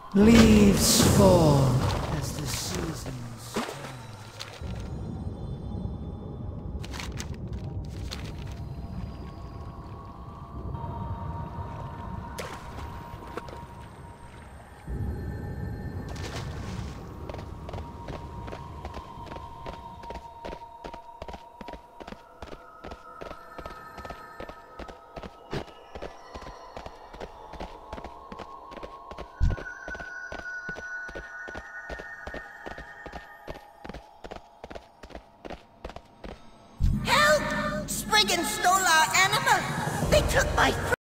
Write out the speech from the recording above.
Leaves fall as the seasons turn. Spriggan stole our animal. They took my